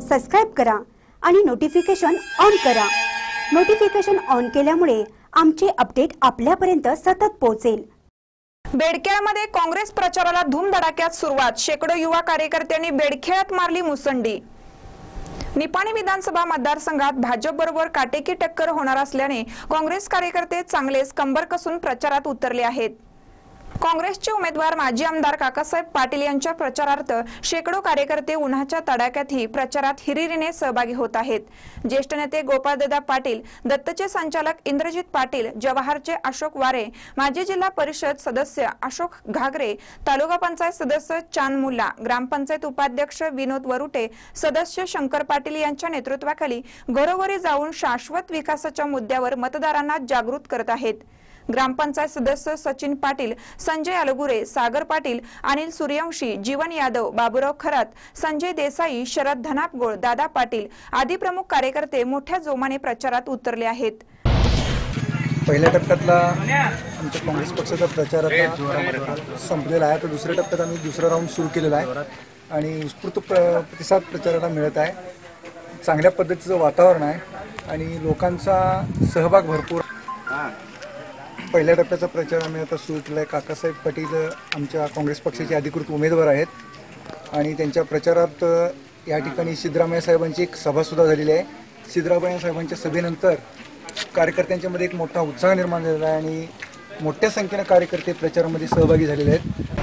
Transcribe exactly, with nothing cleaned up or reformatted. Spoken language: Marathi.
सबस्क्राइब करा आणि नोटिफिकेशन ऑन करा। नोटिफिकेशन ऑन केल्यामुळे आमचे अपडेट आपल्यापर्यंत सतत पोहोचेल। बेडखेळमध्ये काँग्रेस प्रचाराला धूमधडाक्यात सुरुवात। शेकडो युवा कार्यकर्त्यांनी बेडखेळात मारली मुसंडी। निपाणी विधानसभा मतदारसंघात भाजप बरोबर काटेकी टक्कर होणार असल्याने काँग्रेस कार्यकर्ते चांगलेच कंबर कसून प्रचारात उतरले आहेत। काँग्रेसचे उमेदवार माजी आमदार काकासाहेब पाटील यांच्या प्रचारार्थ शेकडो कार्यकर्ते उन्हाच्या तडाख्यातही प्रचारात हिरिरीने सहभागी होत आहेत। ज्येष्ठ नेते गोपाळदादा पाटील, दत्तचे संचालक इंद्रजित पाटील, जवाहरचे अशोक वारे, माजी जिल्हा परिषद सदस्य अशोक घागरे, तालुका पंचायत सदस्य चांद मुल्ला, ग्रामपंचायत उपाध्यक्ष विनोद वरुटे, सदस्य शंकर पाटील यांच्या नेतृत्वाखाली घरोघरी जाऊन शाश्वत विकासाच्या मुद्द्यावर मतदारांना जागृत करत आहेत। ग्रामपंचायत सदस्य सचिन पाटील, संजय अलगुरे, सागर पाटील, अनिल सूर्यवंशी, जीवन यादव, बाबूराव खरात, संजय देसाई, शरद धनापगोळ, दादा पाटील आदी प्रमुख कार्यकर्ते मोठ्या जोमाने प्रचारात उतरले आहेत। पहिल्या टप्प्यातला आमच्या काँग्रेस पक्षाचा प्रचार आता संपलेला आहे, तर दुसऱ्या टप्प्यात आम्ही दुसरा राऊंड सुरू केलेला आहे आणि उत्स्फूर्त प्रतिसाद प्रचाराला मिळत आहे। चांगल्या पद्धतीचं वातावरण आहे आणि लोकांचा सहभाग भरपूर। पहिल्या टप्प्याचा प्रचार आम्ही आता सुरू केला आहे। काकासाहेब पाटील आमच्या काँग्रेस पक्षाचे अधिकृत उमेदवार आहेत आणि त्यांच्या प्रचारात या ठिकाणी सिद्धरामय्या साहेबांची एक सभासुद्धा झालेली आहे। सिद्धरामय्या साहेबांच्या सभेनंतर कार्यकर्त्यांच्यामध्ये एक मोठा उत्साह निर्माण झालेला आहे आणि मोठ्या संख्येने कार्यकर्ते प्रचारामध्ये सहभागी झालेले आहेत।